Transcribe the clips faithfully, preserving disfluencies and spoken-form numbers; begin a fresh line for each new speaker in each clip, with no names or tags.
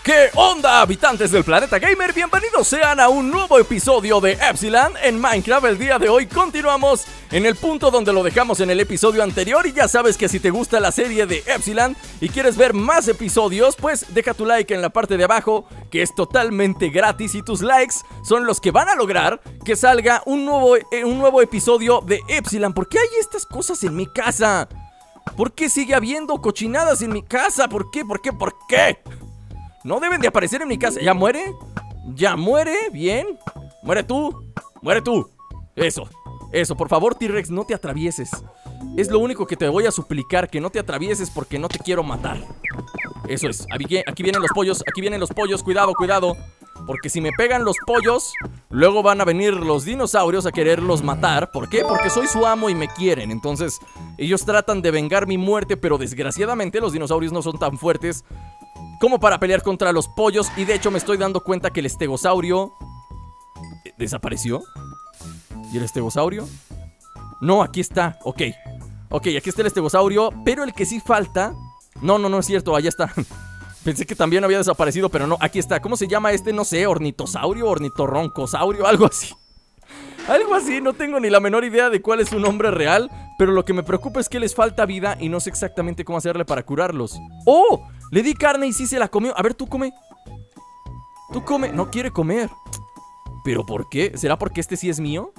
¿Qué onda, habitantes del planeta gamer? Bienvenidos sean a un nuevo episodio de Epsiland en Minecraft. El día de hoy continuamos en el punto donde lo dejamos en el episodio anterior. Y ya sabes que si te gusta la serie de Epsiland y quieres ver más episodios, pues deja tu like en la parte de abajo, que es totalmente gratis. Y tus likes son los que van a lograr que salga un nuevo, eh, un nuevo episodio de Epsiland. ¿Por qué hay estas cosas en mi casa? ¿Por qué sigue habiendo cochinadas en mi casa? ¿Por qué? ¿Por qué? ¿Por qué? No deben de aparecer en mi casa. ¿Ya muere? ¿Ya muere? Bien. Muere tú. Muere tú. Eso. Eso. Por favor, T-Rex, no te atravieses. Es lo único que te voy a suplicar. Que no te atravieses porque no te quiero matar. Eso es. Aquí, aquí vienen los pollos. Aquí vienen los pollos. Cuidado, cuidado. Porque si me pegan los pollos, luego van a venir los dinosaurios a quererlos matar. ¿Por qué? Porque soy su amo y me quieren. Entonces, ellos tratan de vengar mi muerte. Pero desgraciadamente los dinosaurios no son tan fuertes como para pelear contra los pollos. Y de hecho me estoy dando cuenta que el estegosaurio ¿desapareció? ¿Y el estegosaurio? No, aquí está, ok. Ok, aquí está el estegosaurio. Pero el que sí falta... No, no, no es cierto, allá está. Pensé que también había desaparecido, pero no, aquí está. ¿Cómo se llama este? No sé, ornitosaurio, ornitorroncosaurio, algo así. Algo así, no tengo ni la menor idea de cuál es su nombre real. Pero lo que me preocupa es que les falta vida y no sé exactamente cómo hacerle para curarlos. ¡Oh! Le di carne y sí se la comió. A ver, tú come. Tú come. No quiere comer. ¿Pero por qué? ¿Será porque este sí es mío?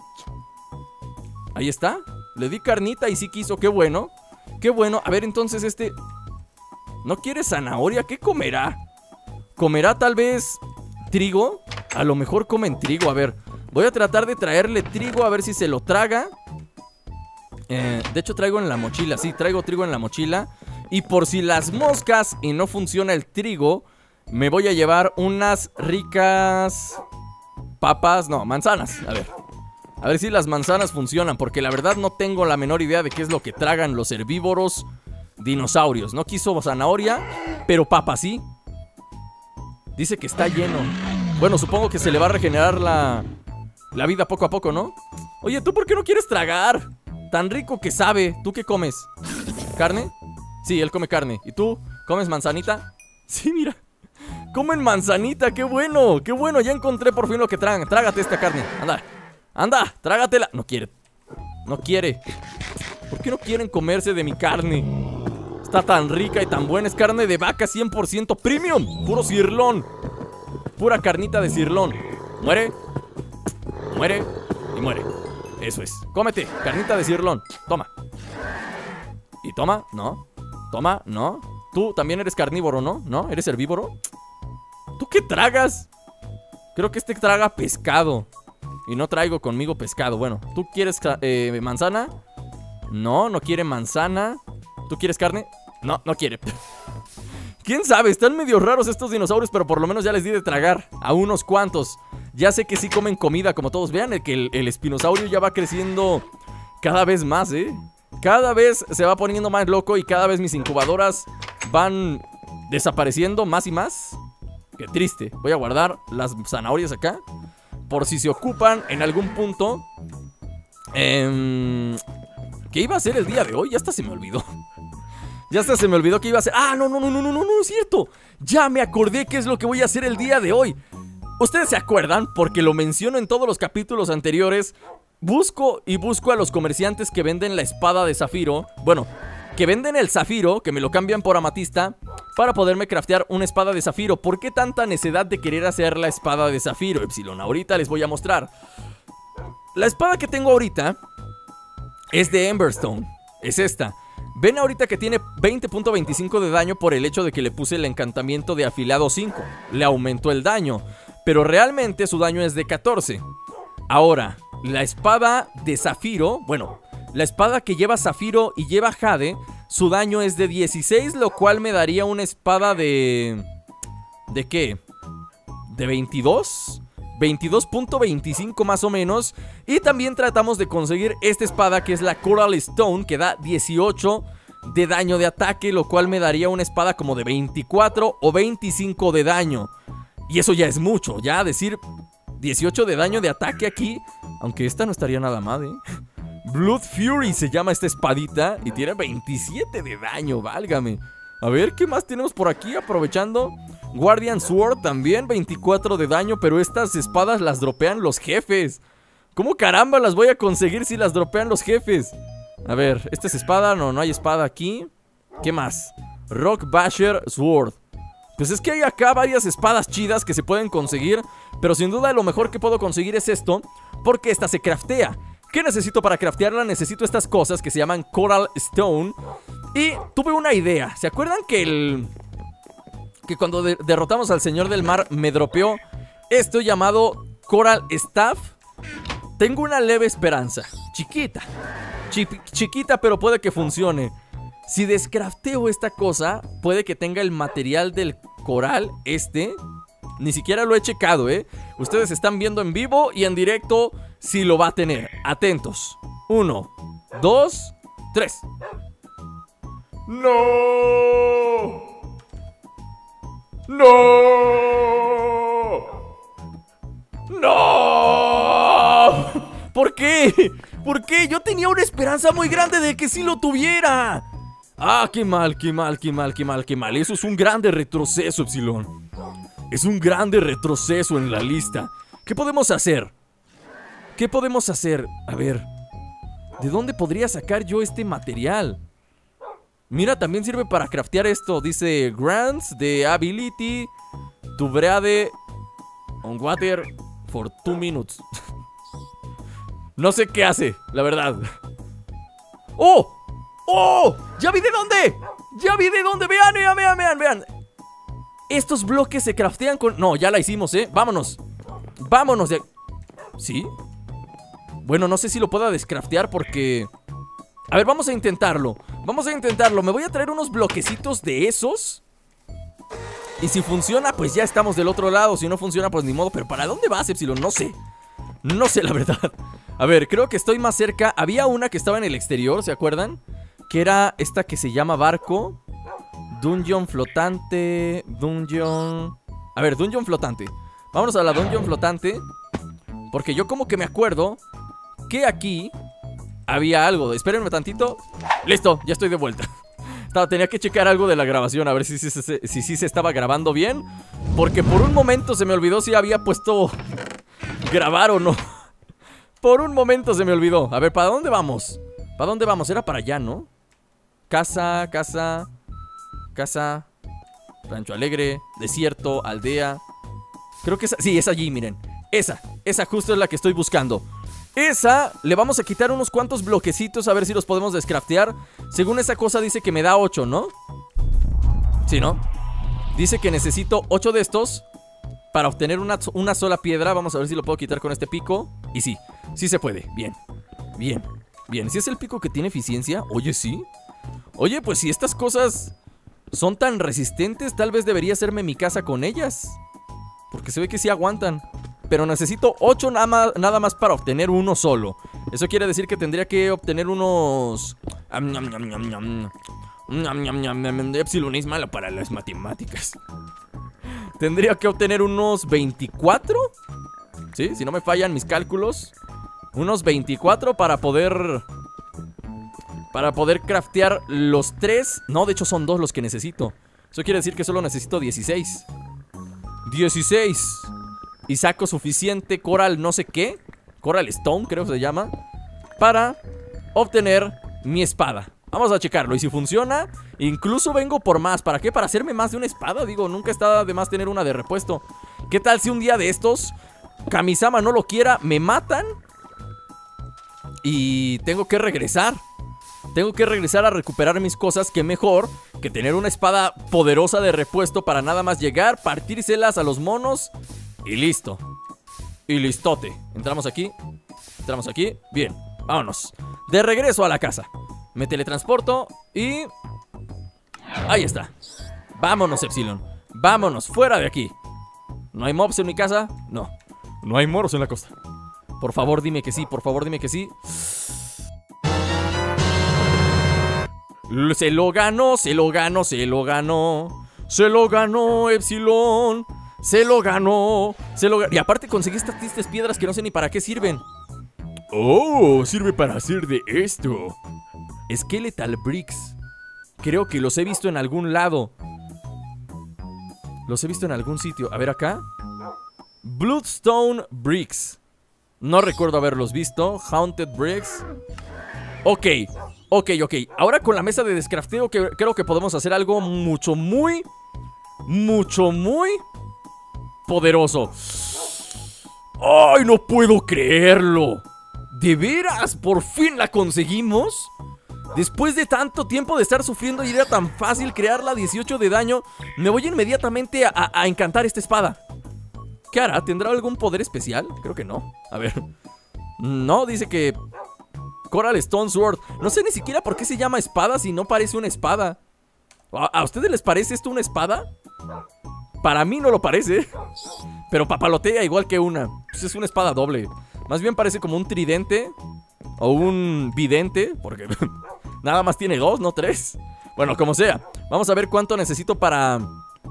Ahí está. Le di carnita y sí quiso. Qué bueno. Qué bueno. A ver, entonces este... ¿No quiere zanahoria? ¿Qué comerá? ¿Comerá tal vez trigo? A lo mejor comen trigo. A ver, voy a tratar de traerle trigo a ver si se lo traga. Eh, de hecho traigo en la mochila. Sí, traigo trigo en la mochila. Y por si las moscas y no funciona el trigo, me voy a llevar unas ricas papas, no, manzanas. A ver, a ver si las manzanas funcionan, porque la verdad no tengo la menor idea de qué es lo que tragan los herbívoros dinosaurios. No quiso zanahoria, pero papa sí. Dice que está lleno. Bueno, supongo que se le va a regenerar la, la vida poco a poco, ¿no? Oye, ¿tú por qué no quieres tragar? Tan rico que sabe. ¿Tú qué comes? ¿Carne? Sí, él come carne. ¿Y tú? ¿Comes manzanita? Sí, mira. Comen manzanita, qué bueno. Qué bueno, ya encontré por fin lo que tragan. Trágate esta carne, anda. Anda, trágatela. No quiere. No quiere. ¿Por qué no quieren comerse de mi carne? Está tan rica y tan buena. Es carne de vaca cien por ciento premium. Puro cirlón. Pura carnita de cirlón. Muere. Muere. Y muere. Eso es. Cómete, carnita de cirlón. Toma. Y toma, no. Toma, no. Tú también eres carnívoro, ¿no? ¿No? ¿Eres herbívoro? ¿Tú qué tragas? Creo que este traga pescado. Y no traigo conmigo pescado. Bueno, ¿tú quieres eh, manzana? No, no quiere manzana. ¿Tú quieres carne? No, no quiere. ¿Quién sabe? Están medio raros estos dinosaurios, pero por lo menos ya les di de tragar a unos cuantos. Ya sé que sí comen comida, como todos. Vean el, que el, el espinosaurio ya va creciendo cada vez más, ¿eh? Cada vez se va poniendo más loco y cada vez mis incubadoras van desapareciendo más y más. Qué triste. Voy a guardar las zanahorias acá por si se ocupan en algún punto. eh, ¿Qué iba a hacer el día de hoy? Ya hasta se me olvidó. Ya hasta se me olvidó que iba a hacer. Ah, no, no, no, no, no, no, no es cierto. Ya me acordé qué es lo que voy a hacer el día de hoy. ¿Ustedes se acuerdan? Porque lo menciono en todos los capítulos anteriores. Busco y busco a los comerciantes que venden la espada de zafiro. Bueno, que venden el zafiro, que me lo cambian por amatista, para poderme craftear una espada de zafiro. ¿Por qué tanta necedad de querer hacer la espada de zafiro, Epsilon? Ahorita les voy a mostrar. La espada que tengo ahorita es de Emberstone. Es esta. Ven ahorita que tiene veinte punto veinticinco de daño por el hecho de que le puse el encantamiento de afilado cinco. Le aumentó el daño, pero realmente su daño es de catorce. Ahora, la espada de zafiro, bueno, la espada que lleva zafiro y lleva jade, su daño es de dieciséis, lo cual me daría una espada de... ¿De qué? ¿De veintidós? veintidós punto veinticinco más o menos. Y también tratamos de conseguir esta espada que es la Coral Stone, que da dieciocho de daño de ataque, lo cual me daría una espada como de veinticuatro o veinticinco de daño. Y eso ya es mucho, ya decir dieciocho de daño de ataque aquí, aunque esta no estaría nada mal, ¿eh? Blood Fury se llama esta espadita y tiene veintisiete de daño, válgame. A ver, ¿qué más tenemos por aquí? Aprovechando. Guardian Sword también, veinticuatro de daño. Pero estas espadas las dropean los jefes. ¿Cómo caramba las voy a conseguir si las dropean los jefes? A ver, ¿esta es espada? No, no hay espada aquí. ¿Qué más? Rock Basher Sword. Pues es que hay acá varias espadas chidas que se pueden conseguir. Pero sin duda lo mejor que puedo conseguir es esto, porque esta se craftea. ¿Qué necesito para craftearla? Necesito estas cosas que se llaman Coral Stone. Y tuve una idea. ¿Se acuerdan que el... que cuando de derrotamos al Señor del Mar me dropeó esto llamado Coral Staff? Tengo una leve esperanza. Chiquita. Chi chiquita, pero puede que funcione. Si descrafteo esta cosa, puede que tenga el material del coral este. Ni siquiera lo he checado, ¿eh? Ustedes están viendo en vivo y en directo si lo va a tener. Atentos. Uno, dos, tres. ¡No! ¡No! ¡No! ¿Por qué? ¿Por qué? Yo tenía una esperanza muy grande de que sí lo tuviera. Ah, qué mal, qué mal, qué mal, qué mal, qué mal. Eso es un grande retroceso, Epsilon. Es un grande retroceso en la lista. ¿Qué podemos hacer? ¿Qué podemos hacer? A ver, ¿de dónde podría sacar yo este material? Mira, también sirve para craftear esto. Dice Grants de Ability to Breade on Water for two minutes. No sé qué hace, la verdad. ¡Oh! ¡Oh! ¡Ya vi de dónde! ¡Ya vi de dónde! ¡Vean, vean, vean, vean, vean! Estos bloques se craftean con... No, ya la hicimos, ¿eh? Vámonos. Vámonos de... ¿Sí? Bueno, no sé si lo pueda descraftear porque... A ver, vamos a intentarlo. Vamos a intentarlo. Me voy a traer unos bloquecitos de esos. Y si funciona, pues ya estamos del otro lado. Si no funciona, pues ni modo. Pero ¿para dónde vas, Epsilon? No sé. No sé, la verdad. A ver, creo que estoy más cerca. Había una que estaba en el exterior, ¿se acuerdan? Que era esta que se llama barco. Dungeon flotante. Dungeon... A ver, dungeon flotante. Vámonos a la dungeon flotante. Porque yo como que me acuerdo que aquí había algo. Espérenme tantito. Listo, ya estoy de vuelta. Tenía que checar algo de la grabación. A ver si sí si, si, si, si se estaba grabando bien. Porque por un momento se me olvidó si había puesto grabar o no. Por un momento se me olvidó. A ver, ¿para dónde vamos? ¿Para dónde vamos? Era para allá, ¿no? Casa, casa... Casa, Rancho Alegre, desierto, aldea. Creo que esa, sí, es allí, miren. Esa, esa justo es la que estoy buscando. Esa, le vamos a quitar unos cuantos bloquecitos a ver si los podemos descraftear. Según esa cosa dice que me da ocho, ¿no? Sí, ¿no? Dice que necesito ocho de estos para obtener una, una sola piedra. Vamos a ver si lo puedo quitar con este pico. Y sí, sí se puede, bien. Bien, bien, si es el pico que tiene eficiencia. Oye, sí. Oye, pues si estas cosas... son tan resistentes, tal vez debería hacerme mi casa con ellas. Porque se ve que sí aguantan. Pero necesito ocho nada más, nada más para obtener uno solo. Eso quiere decir que tendría que obtener unos... Epsilon es malo para las matemáticas. Tendría que obtener unos veinticuatro. ¿Sí? Si no me fallan mis cálculos. Unos veinticuatro para poder... Para poder craftear los tres. No, de hecho son dos los que necesito. Eso quiere decir que solo necesito dieciséis. dieciséis. Y saco suficiente coral no sé qué. Coral Stone creo que se llama. Para obtener mi espada. Vamos a checarlo y si funciona, incluso vengo por más. ¿Para qué? Para hacerme más de una espada. Digo, nunca está de más tener una de repuesto. ¿Qué tal si un día de estos Kamisama no lo quiera, me matan y tengo que regresar? Tengo que regresar a recuperar mis cosas. Que mejor que tener una espada poderosa de repuesto para nada más llegar, partírselas a los monos y listo. Y listote. Entramos aquí. Entramos aquí. Bien, vámonos. De regreso a la casa. Me teletransporto y... ahí está. Vámonos, Epsilon. Vámonos, fuera de aquí. ¿No hay mobs en mi casa? No. No hay moros en la costa. Por favor, dime que sí. Por favor, dime que sí. Se lo ganó, se lo ganó, se lo ganó. Se lo ganó, Epsilon. Se lo ganó, se lo ganó. Y aparte conseguí estas tristes piedras que no sé ni para qué sirven. Oh, sirve para hacer de esto. Skeletal Bricks. Creo que los he visto en algún lado. Los he visto en algún sitio. A ver acá. Bloodstone Bricks. No recuerdo haberlos visto. Haunted Bricks. Ok, ok, ok. Ahora con la mesa de descrafteo que creo que podemos hacer algo mucho, muy, mucho, muy poderoso. ¡Ay, no puedo creerlo! ¿De veras? ¿Por fin la conseguimos? Después de tanto tiempo de estar sufriendo y era tan fácil crearla dieciocho de daño, me voy inmediatamente a, a, a encantar esta espada. ¿Qué hará? ¿Tendrá algún poder especial? Creo que no. A ver. No, dice que... Coral Stone Sword. No sé ni siquiera por qué se llama espada si no parece una espada. ¿A, ¿A ustedes les parece esto una espada? Para mí no lo parece. Pero papalotea igual que una. Pues es una espada doble. Más bien parece como un tridente. O un vidente. Porque nada más tiene dos, no tres. Bueno, como sea. Vamos a ver cuánto necesito para...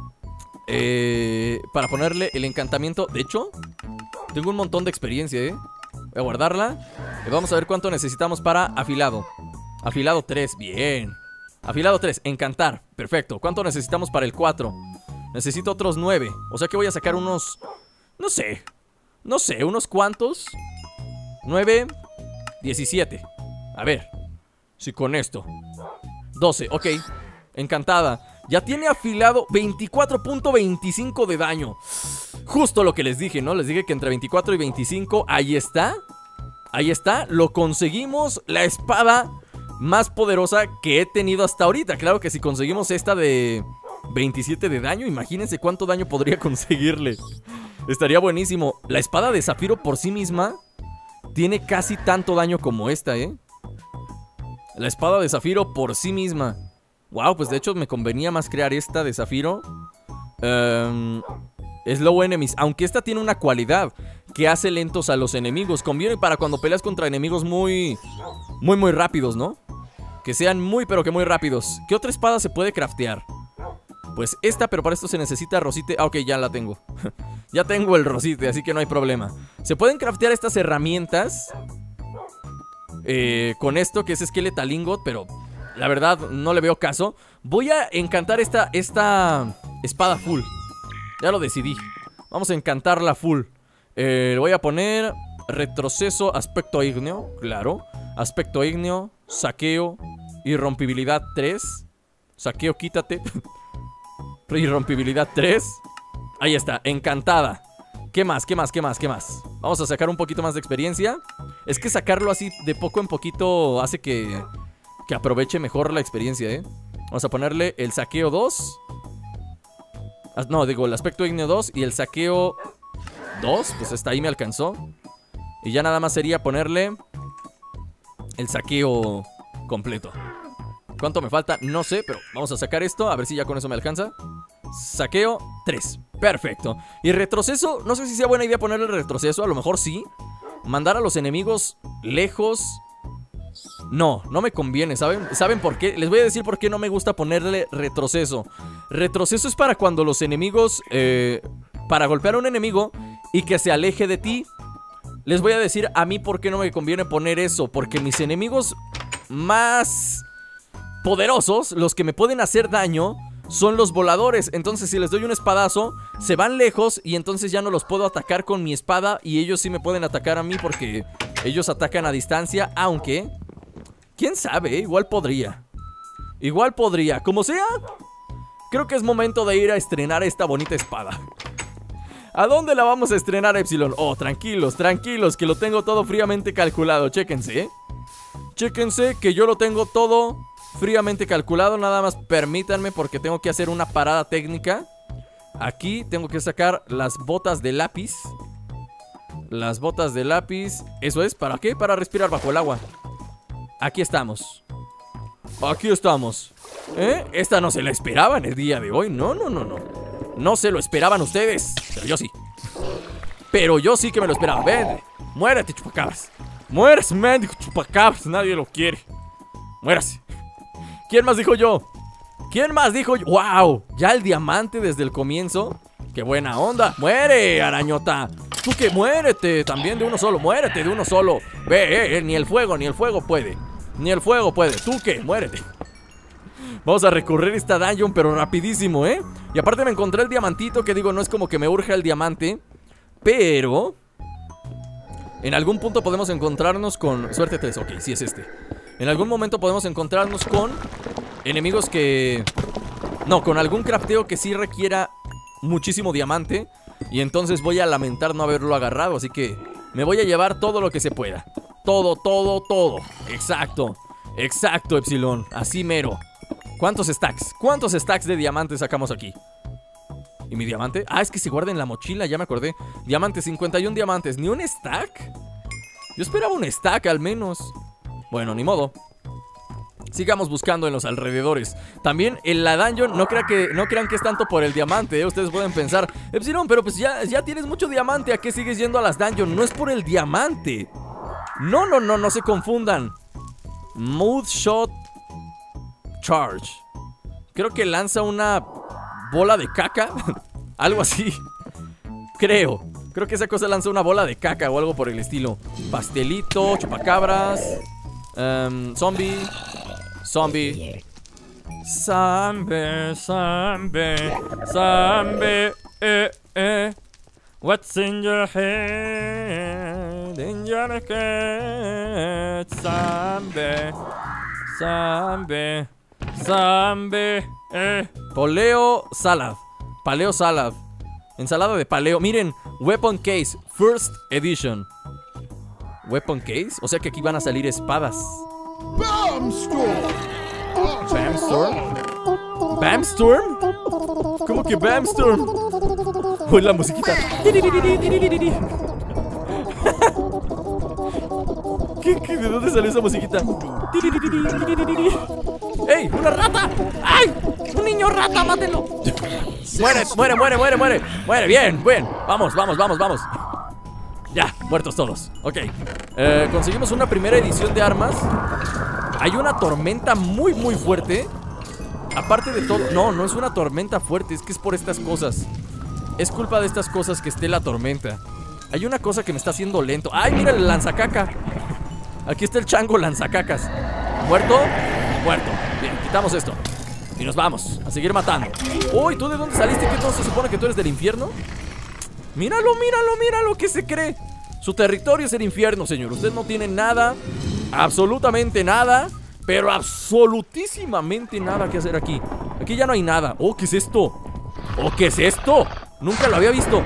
Eh, para ponerle el encantamiento. De hecho, tengo un montón de experiencia, ¿eh? Voy a guardarla. Y vamos a ver cuánto necesitamos para afilado. Afilado tres, bien. Afilado tres, encantar, perfecto. ¿Cuánto necesitamos para el cuatro? Necesito otros nueve. O sea que voy a sacar unos... No sé. No sé, unos cuantos. nueve, diecisiete. A ver. Si con esto doce, ok. Encantada. Ya tiene afilado veinticuatro punto veinticinco de daño. Justo lo que les dije, ¿no? Les dije que entre veinticuatro y veinticinco. Ahí está. Ahí está, lo conseguimos. La espada más poderosa que he tenido hasta ahorita. Claro que si conseguimos esta de veintisiete de daño, imagínense cuánto daño podría conseguirle. Estaría buenísimo. La espada de zafiro por sí misma tiene casi tanto daño como esta, ¿eh? La espada de zafiro por sí misma. Wow, pues de hecho me convenía más crear esta de zafiro. um, Slow enemies. Aunque esta tiene una cualidad que hace lentos a los enemigos. Conviene para cuando peleas contra enemigos muy, muy, muy rápidos, ¿no? Que sean muy, pero que muy rápidos. ¿Qué otra espada se puede craftear? Pues esta, pero para esto se necesita rosite. Ah, ok, ya la tengo. Ya tengo el rosite, así que no hay problema. Se pueden craftear estas herramientas eh, con esto, que es Skeletal Ingot, pero la verdad no le veo caso. Voy a encantar esta, esta espada full. Ya lo decidí. Vamos a encantarla full. Eh, le voy a poner retroceso, aspecto ígneo. Claro. Aspecto ígneo, saqueo, irrompibilidad tres. Saqueo, quítate. Irrompibilidad tres. Ahí está, encantada. ¿Qué más? ¿Qué más? ¿Qué más? ¿Qué más? Vamos a sacar un poquito más de experiencia. Es que sacarlo así de poco en poquito hace que, que aproveche mejor la experiencia, ¿eh? Vamos a ponerle el saqueo dos. No, digo, el aspecto ígneo dos y el saqueo dos. Pues hasta ahí me alcanzó. Y ya nada más sería ponerle el saqueo completo. ¿Cuánto me falta? No sé, pero vamos a sacar esto. A ver si ya con eso me alcanza. Saqueo tres. Perfecto. Y retroceso, no sé si sea buena idea ponerle el retroceso. A lo mejor sí. Mandar a los enemigos lejos. No, no me conviene, ¿saben? ¿Saben por qué? Les voy a decir por qué no me gusta ponerle retroceso. Retroceso es para cuando los enemigos eh, para golpear a un enemigo y que se aleje de ti. Les voy a decir a mí por qué no me conviene poner eso. Porque mis enemigos más poderosos, los que me pueden hacer daño, son los voladores. Entonces si les doy un espadazo, se van lejos y entonces ya no los puedo atacar con mi espada. Y ellos sí me pueden atacar a mí porque ellos atacan a distancia. Aunque, quién sabe, igual podría. Igual podría, como sea. Creo que es momento de ir a estrenar esta bonita espada. ¿A dónde la vamos a estrenar, Epsilon? Oh, tranquilos, tranquilos, que lo tengo todo fríamente calculado. Chéquense, ¿eh? Chéquense que yo lo tengo todo fríamente calculado. Nada más permítanme porque tengo que hacer una parada técnica. Aquí tengo que sacar las botas de lápiz. Las botas de lápiz. ¿Eso es? ¿Para qué? Para respirar bajo el agua. Aquí estamos. Aquí estamos. ¿Eh? Esta no se la esperaban el día de hoy. No, no, no, no. No se lo esperaban ustedes. Pero yo sí. Pero yo sí que me lo esperaba. Ven. Muérete, chupacabras. Muérase, mendigo chupacabras. Nadie lo quiere. Muérase. ¿Quién más dijo yo? ¿Quién más dijo yo? ¡Wow! Ya el diamante desde el comienzo. ¡Qué buena onda! ¡Muere, arañota! ¡Tú que muérete! También de uno solo. ¡Muérete de uno solo! Ve, eh, eh, ni el fuego, ni el fuego puede. Ni el fuego puede. ¿Tú qué? Muérete. Vamos a recorrer esta dungeon, pero rapidísimo, ¿eh? Y aparte me encontré el diamantito, que digo, no es como que me urja el diamante, pero en algún punto podemos encontrarnos con... Suerte tres, ok, sí es este. En algún momento podemos encontrarnos con enemigos que... No, con algún crafteo que sí requiera muchísimo diamante. Y entonces voy a lamentar no haberlo agarrado, así que me voy a llevar todo lo que se pueda. Todo, todo, todo. Exacto, exacto, Epsilon, así mero. ¿Cuántos stacks? ¿Cuántos stacks de diamantes sacamos aquí? ¿Y mi diamante? Ah, es que se guarda en la mochila, ya me acordé. Diamantes, cincuenta y uno diamantes. ¿Ni un stack? Yo esperaba un stack al menos. Bueno, ni modo. Sigamos buscando en los alrededores. También en la dungeon, no, crea que, no crean que es tanto por el diamante, ¿eh? Ustedes pueden pensar, Epsilon, pero pues ya, ya tienes mucho diamante, ¿a qué sigues yendo a las dungeons? No es por el diamante. No, no, no, no se confundan. Moodshot Charge. Creo que lanza una bola de caca. Algo así. Creo. Creo que esa cosa lanza una bola de caca o algo por el estilo. Pastelito, chupacabras. Um, zombie. Zombie. Zombie, zombie, zombie, eh, eh. What's in your head? In your head. Zombie, zombie, zombie, eh. Poleo salad. Paleo salad. Ensalada de paleo. Miren, Weapon Case, First Edition. Weapon Case, o sea que aquí van a salir espadas. Bamstorm. Bamstorm. Bamstorm. ¿Cómo que Bamstorm? Uy, la musiquita. ¿Qué, qué, ¿De dónde salió esa musiquita? ¡Ey! ¡Una rata! ¡Ay! ¡Un niño rata! ¡Mátenlo! Muere, muere, muere, muere, muere. Muere, bien, bien. Vamos, vamos, vamos, vamos. Ya, muertos todos. Ok. Eh, conseguimos una primera edición de armas. Hay una tormenta muy, muy fuerte. Aparte de todo... No, no es una tormenta fuerte. Es que es por estas cosas. Es culpa de estas cosas que esté la tormenta. Hay una cosa que me está haciendo lento. ¡Ay, mira el lanzacaca! Aquí está el chango lanzacacas. ¿Muerto? Muerto. Bien, quitamos esto y nos vamos a seguir matando. Uy, ¿tú de dónde saliste? ¿Qué no se supone que tú eres del infierno? Míralo, míralo, míralo. ¿Qué se cree? Su territorio es el infierno, señor. Usted no tiene nada, absolutamente nada, pero absolutísimamente nada que hacer aquí. Aquí ya no hay nada. Oh, ¿qué es esto? Oh, ¿qué es esto? Nunca lo había visto.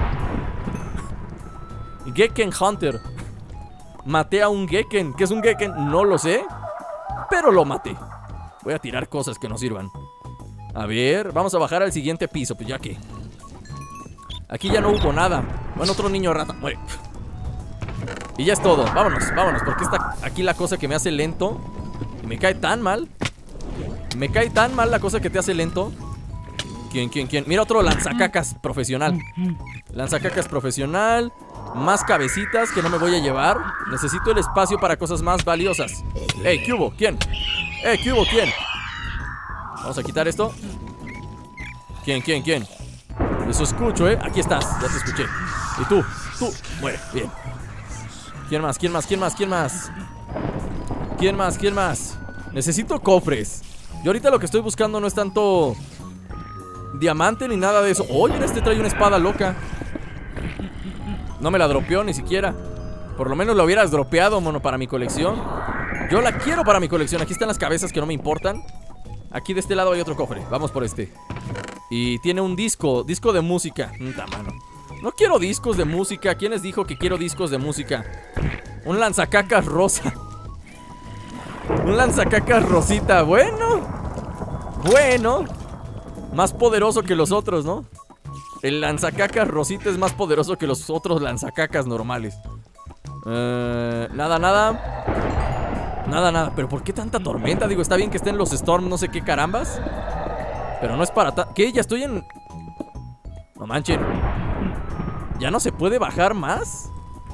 Gekken Hunter. Maté a un Gekken. ¿Qué es un Gekken? No lo sé, pero lo maté. Voy a tirar cosas que no sirvan. A ver, vamos a bajar al siguiente piso, pues ya que aquí ya no hubo nada. Bueno, otro niño rata. Muere. Y ya es todo, vámonos, vámonos. Porque está aquí la cosa que me hace lento. Y me cae tan mal. Me cae tan mal la cosa que te hace lento. ¿Quién, quién, quién? Mira, otro lanzacacas profesional. Lanzacacas profesional. Más cabecitas que no me voy a llevar. Necesito el espacio para cosas más valiosas. Ey, ¿qué hubo? ¿Quién? Ey, ¿qué hubo? ¿Quién? Vamos a quitar esto. ¿Quién, quién, quién? Eso escucho, ¿eh? Aquí estás, ya te escuché. Y tú, tú, muere, bien. ¿Quién más? ¿Quién más? ¿Quién más? ¿Quién más? ¿Quién más? ¿Quién más? Necesito cofres. Yo ahorita lo que estoy buscando no es tanto diamante ni nada de eso. Oye, mira, este trae una espada loca. No me la dropeó ni siquiera. Por lo menos la hubieras dropeado, mono, para mi colección. Yo la quiero para mi colección. Aquí están las cabezas que no me importan. Aquí de este lado hay otro cofre. Vamos por este. Y tiene un disco, disco de música. Puta mano. No quiero discos de música. ¿Quién les dijo que quiero discos de música? Un lanzacacas rosa. Un lanzacacas rosita. Bueno. Bueno. Más poderoso que los otros, ¿no? El lanzacacas rosita es más poderoso que los otros lanzacacas normales. Eh, nada, nada. Nada, nada. ¿Pero por qué tanta tormenta? Digo, está bien que estén los storms, no sé qué carambas. Pero no es para ta... ¿Qué? ¿Ya estoy en...? No manchen. ¿Ya no se puede bajar más?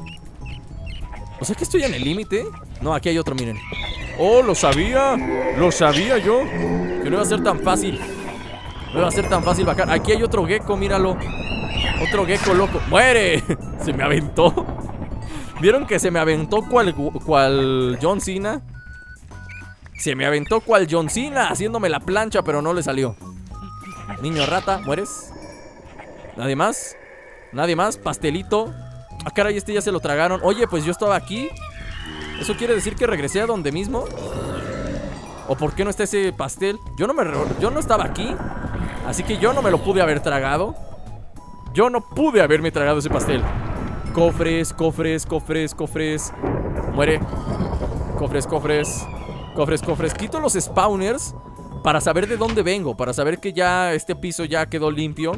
O sea que estoy en el límite. No, aquí hay otro, miren. Oh, lo sabía. Lo sabía yo. Que no iba a ser tan fácil. No iba a ser tan fácil bajar. Aquí hay otro gecko, míralo. Otro gecko loco. ¡Muere! Se me aventó. ¿Vieron que se me aventó cual, cual John Cena? Se me aventó cual John Cena haciéndome la plancha, pero no le salió. Niño rata, ¿mueres? ¿Nadie más? ¿Nadie más? Pastelito. Ah, caray, este ya se lo tragaron. Oye, pues yo estaba aquí. ¿Eso quiere decir que regresé a donde mismo? ¿O por qué no está ese pastel? Yo no me yo no estaba aquí. Así que yo no me lo pude haber tragado. Yo no pude haberme tragado ese pastel. Cofres, cofres, cofres, cofres. Muere. Cofres, cofres. Cofres, cofres. Quito los spawners para saber de dónde vengo. Para saber que ya este piso ya quedó limpio.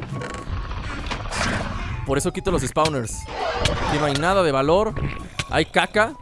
Por eso quito los spawners. Aquí no hay nada de valor. Hay caca.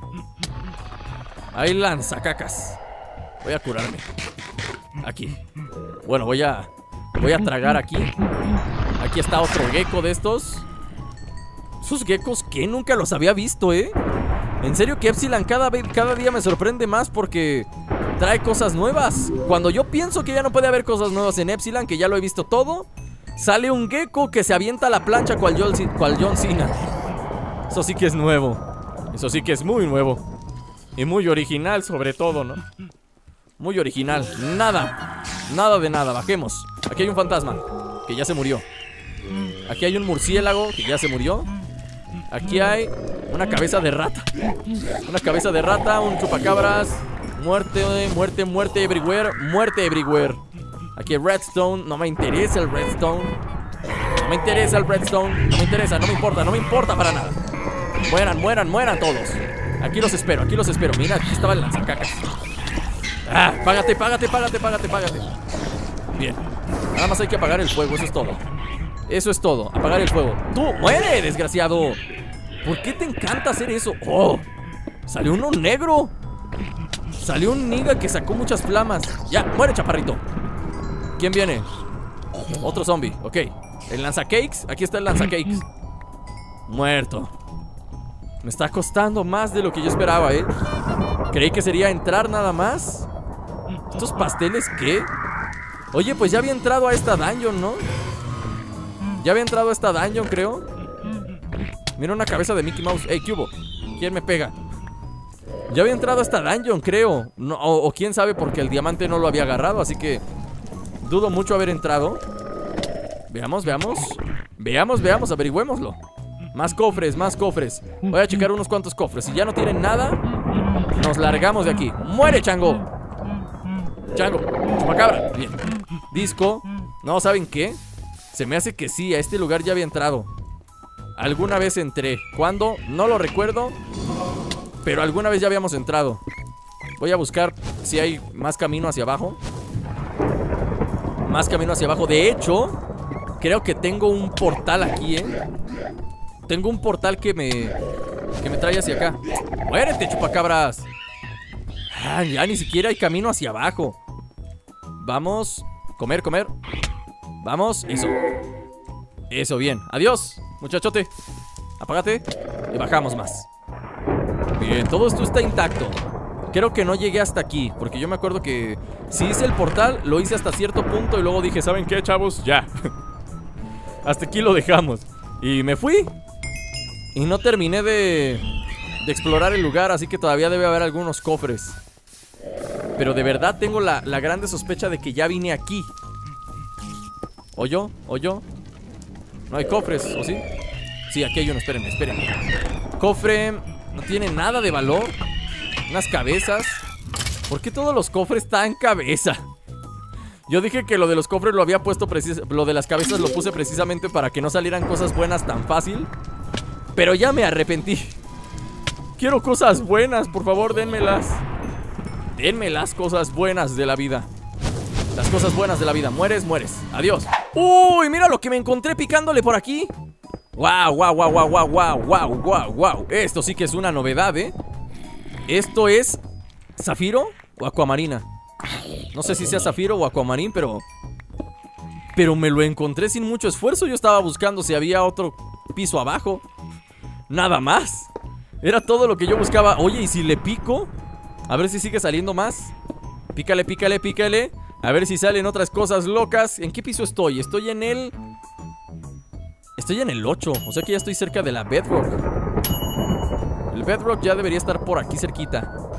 Hay lanzacacas. Voy a curarme. Aquí. Bueno, voy a Voy a tragar aquí. Aquí está otro gecko de estos. Esos geckos que nunca los había visto, ¿eh? En serio que Epsilon cada, vez, cada día me sorprende más porque trae cosas nuevas. Cuando yo pienso que ya no puede haber cosas nuevas en Epsilon, que ya lo he visto todo, sale un gecko que se avienta a la plancha cual John, cual John Cena. Eso sí que es nuevo. Eso sí que es muy nuevo. Y muy original sobre todo, ¿no? Muy original. Nada. Nada de nada. Bajemos. Aquí hay un fantasma que ya se murió. Aquí hay un murciélago que ya se murió. Aquí hay una cabeza de rata. Una cabeza de rata, un chupacabras. Muerte, muerte, muerte everywhere. Muerte everywhere. Aquí hay redstone. No me interesa el redstone. No me interesa el redstone. No me interesa, no me importa, no me importa para nada. Mueran, mueran, mueran todos. Aquí los espero, aquí los espero. Mira, aquí estaba el lanzacacas. Ah, págate, págate, págate, págate, págate. Bien. Nada más hay que apagar el fuego, eso es todo. Eso es todo, apagar el fuego. ¡Tú, muere, desgraciado! ¿Por qué te encanta hacer eso? ¡Oh! Salió uno negro. Salió un nigga que sacó muchas flamas. Ya, muere, chaparrito. ¿Quién viene? Otro zombie, ok. El lanzacakes, aquí está el lanzacakes. Muerto. Me está costando más de lo que yo esperaba, ¿eh? Creí que sería entrar nada más. ¿Estos pasteles qué? Oye, pues ya había entrado a esta dungeon, ¿no? Ya había entrado a esta dungeon, creo. Mira una cabeza de Mickey Mouse. Ey, ¿qué hubo? ¿Quién me pega? Ya había entrado a esta dungeon, creo. No, o, o quién sabe, porque el diamante no lo había agarrado. Así que dudo mucho haber entrado. Veamos, veamos. Veamos, veamos, averigüémoslo. Más cofres, más cofres. Voy a checar unos cuantos cofres. Si ya no tienen nada, nos largamos de aquí. ¡Muere, chango! Chango, chupacabra. Bien. Disco. No, ¿saben qué? Se me hace que sí, a este lugar ya había entrado. Alguna vez entré. ¿Cuándo? No lo recuerdo. Pero alguna vez ya habíamos entrado. Voy a buscar si hay más camino hacia abajo. Más camino hacia abajo. De hecho, creo que tengo un portal aquí, ¿eh? Tengo un portal que me Que me trae hacia acá. ¡Muérete, chupacabras! Ah, ya ni siquiera hay camino hacia abajo. Vamos. Comer, comer. Vamos, eso. Eso, bien. Adiós, muchachote. Apágate y bajamos más. Bien, todo esto está intacto. Creo que no llegué hasta aquí, porque yo me acuerdo que si hice el portal, lo hice hasta cierto punto y luego dije, ¿saben qué, chavos? Ya. Hasta aquí lo dejamos. Y me fui. Y no terminé de, de explorar el lugar, así que todavía debe haber algunos cofres. Pero de verdad tengo la, la grande sospecha de que ya vine aquí. ¿O yo? ¿O yo? No hay cofres, ¿o sí? Sí, aquí hay uno, espérenme, espérenme. Cofre, no tiene nada de valor. Unas cabezas. ¿Por qué todos los cofres están cabeza? Yo dije que lo de los cofres lo había puesto precis- Lo de las cabezas lo puse precisamente para que no salieran cosas buenas tan fácil. Pero ya me arrepentí. Quiero cosas buenas, por favor, dénmelas. Denme las cosas buenas de la vida. Las cosas buenas de la vida. Mueres, mueres. Adiós. Uy, mira lo que me encontré picándole por aquí. Wow, wow, wow, wow, wow, wow, wow, wow, wow. Esto sí que es una novedad, ¿eh? Esto es ¿zafiro o acuamarina? No sé si sea zafiro o acuamarín, pero Pero me lo encontré sin mucho esfuerzo. Yo estaba buscando si había otro piso abajo. Nada más. Era todo lo que yo buscaba. Oye, ¿y si le pico? A ver si sigue saliendo más. Pícale, pícale, pícale. A ver si salen otras cosas locas. ¿En qué piso estoy? Estoy en el... Estoy en el ocho. O sea que ya estoy cerca de la bedrock. El bedrock ya debería estar por aquí cerquita.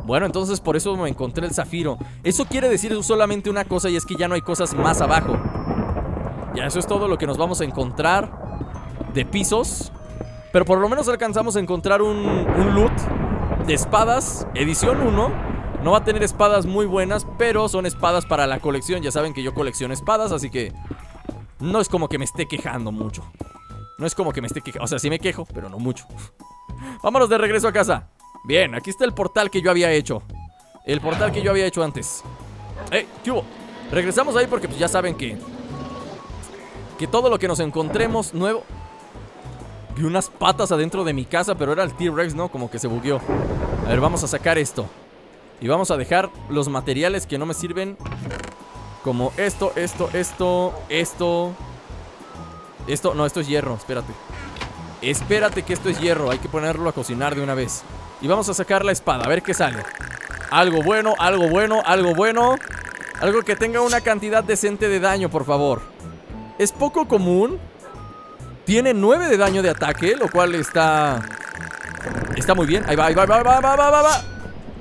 Bueno, entonces por eso me encontré el zafiro. Eso quiere decir solamente una cosa, y es que ya no hay cosas más abajo. Ya eso es todo lo que nos vamos a encontrar de pisos. Pero por lo menos alcanzamos a encontrar un, un loot de espadas, edición uno. No va a tener espadas muy buenas, pero son espadas para la colección. Ya saben que yo colecciono espadas, así que no es como que me esté quejando mucho. No es como que me esté quejando, o sea, sí me quejo, pero no mucho. Vámonos de regreso a casa. Bien, aquí está el portal que yo había hecho. El portal que yo había hecho antes. ¡Eh! ¿Qué hubo? Regresamos ahí porque pues ya saben que Que todo lo que nos encontremos nuevo. Vi unas patas adentro de mi casa, pero era el T-Rex, ¿no? Como que se bugueó. A ver, vamos a sacar esto. Y vamos a dejar los materiales que no me sirven. Como esto, esto, esto, esto. Esto, no, esto es hierro, espérate. Espérate que esto es hierro, hay que ponerlo a cocinar de una vez. Y vamos a sacar la espada, a ver qué sale. Algo bueno, algo bueno, algo bueno. Algo que tenga una cantidad decente de daño, por favor. Es poco común. Tiene nueve de daño de ataque, lo cual está... Está muy bien, ahí va, ahí va, va, va, va, va, va, va.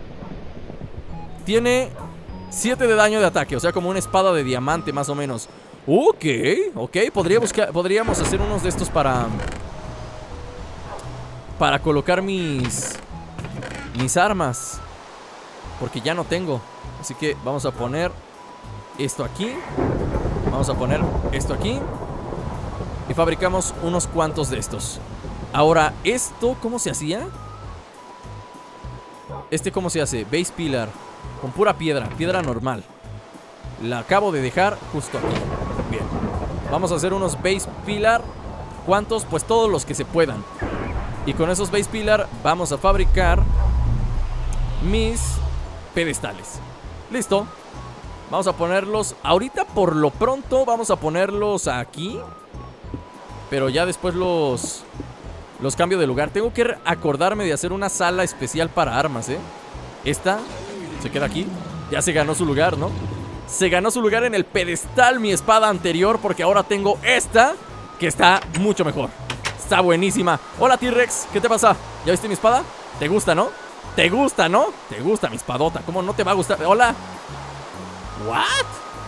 Tiene siete de daño de ataque, o sea, como una espada de diamante más o menos. Ok, ok, podría buscar, podríamos hacer unos de estos para... Para colocar mis... Mis armas. Porque ya no tengo. Así que vamos a poner esto aquí. Vamos a poner esto aquí. Y fabricamos unos cuantos de estos. Ahora, ¿esto cómo se hacía? Este cómo se hace, base pillar. Con pura piedra, piedra normal. La acabo de dejar justo aquí. Bien, vamos a hacer unos base pillar. ¿Cuántos? Pues todos los que se puedan. Y con esos base pillar vamos a fabricar mis pedestales. Listo. Vamos a ponerlos, ahorita por lo pronto vamos a ponerlos aquí. Pero ya después los Los cambio de lugar. Tengo que acordarme de hacer una sala especial para armas, ¿eh? Esta se queda aquí. Ya se ganó su lugar, ¿no? Se ganó su lugar en el pedestal mi espada anterior, porque ahora tengo esta, que está mucho mejor. Está buenísima. Hola, T-Rex, ¿qué te pasa? ¿Ya viste mi espada? ¿Te gusta, no? ¿Te gusta, no? ¿Te gusta mi espadota? ¿Cómo no te va a gustar? Hola. ¿What?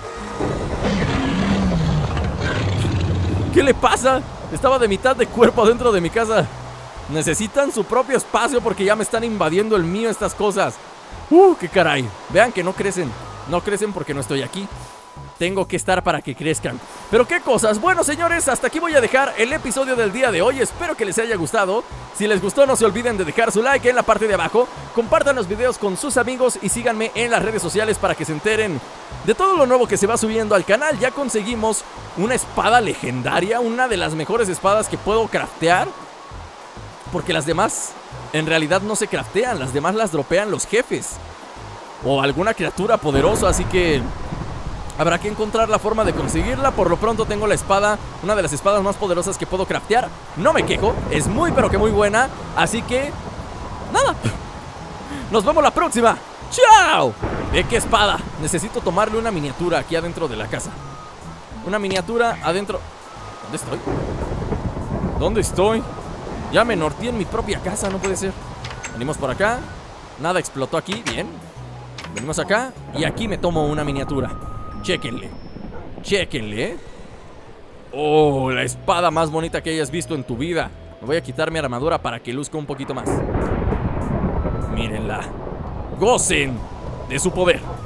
¿Qué le pasa? Estaba de mitad de cuerpo adentro de mi casa. Necesitan su propio espacio porque ya me están invadiendo el mío estas cosas. Uh, qué caray. Vean que no crecen. No crecen porque no estoy aquí. Tengo que estar para que crezcan. Pero qué cosas. Bueno, señores, hasta aquí voy a dejar el episodio del día de hoy. Espero que les haya gustado. Si les gustó, no se olviden de dejar su like en la parte de abajo. Compartan los videos con sus amigos y síganme en las redes sociales para que se enteren de todo lo nuevo que se va subiendo al canal. Ya conseguimos una espada legendaria, una de las mejores espadas que puedo craftear, porque las demás en realidad no se craftean. Las demás las dropean los jefes o alguna criatura poderosa, así que habrá que encontrar la forma de conseguirla. Por lo pronto tengo la espada, una de las espadas más poderosas que puedo craftear. No me quejo, es muy pero que muy buena. Así que, nada, nos vemos la próxima. ¡Chao! ¿De qué espada? Necesito tomarle una miniatura aquí adentro de la casa. Una miniatura adentro. ¿Dónde estoy? ¿Dónde estoy? Ya me norteé en mi propia casa, no puede ser. Venimos por acá. Nada explotó aquí, bien. Venimos acá y aquí me tomo una miniatura. Chéquenle. Chéquenle. Oh, la espada más bonita que hayas visto en tu vida. Me voy a quitar mi armadura para que luzca un poquito más. Mírenla. Gocen de su poder.